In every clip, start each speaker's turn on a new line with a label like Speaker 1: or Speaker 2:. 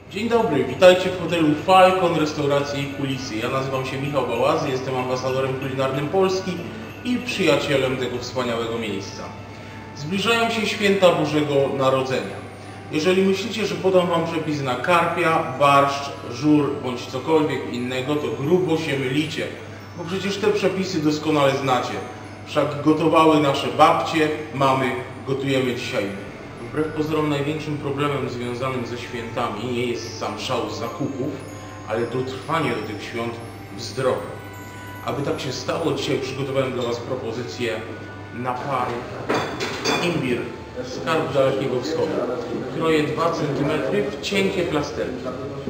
Speaker 1: Dzień dobry, witajcie w hotelu Falcon Restauracji i Kulisy. Ja nazywam się Michał Bałazy, jestem ambasadorem kulinarnym Polski i przyjacielem tego wspaniałego miejsca. Zbliżają się święta Bożego Narodzenia. Jeżeli myślicie, że podam Wam przepis na karpia, barszcz, żur bądź cokolwiek innego, to grubo się mylicie, bo przecież te przepisy doskonale znacie. Wszak gotowały nasze babcie, mamy, gotujemy dzisiaj my. Wbrew pozorom największym problemem związanym ze świętami nie jest sam szał z zakupów, ale dotrwanie do tych świąt w zdrowiu. Aby tak się stało, dzisiaj przygotowałem dla Was propozycję na pary imbir, skarb Dalekiego Wschodu. Kroję 2 cm w cienkie plasterki.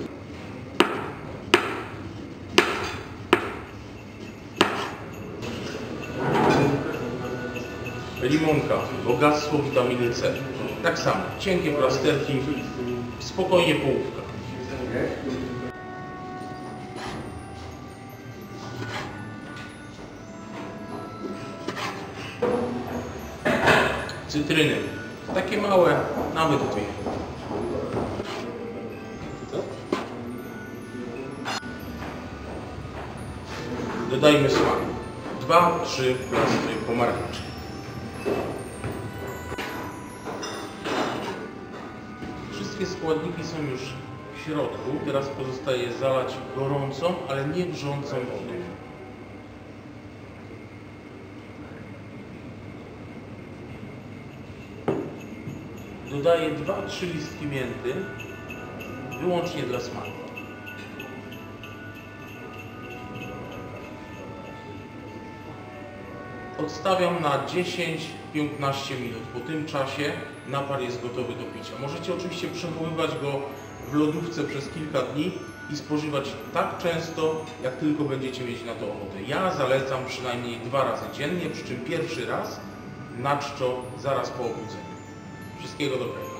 Speaker 1: Limonka, bogactwo witaminy C. Tak samo, cienkie plasterki, spokojnie połówka. Cytryny, takie małe, nawet 2. Dodajmy smak. 2-3 plastry pomarańczy. Wszystkie składniki są już w środku. Teraz pozostaje zalać gorącą, ale nie wrzącą wodą. Dodaję 2-3 listki mięty, wyłącznie dla smaku. Odstawiam na 10-15 minut. Po tym czasie napar jest gotowy do picia. Możecie oczywiście przechowywać go w lodówce przez kilka dni i spożywać tak często, jak tylko będziecie mieć na to ochotę. Ja zalecam przynajmniej 2 razy dziennie, przy czym pierwszy raz na czczo zaraz po obudzeniu. Wszystkiego dobrego.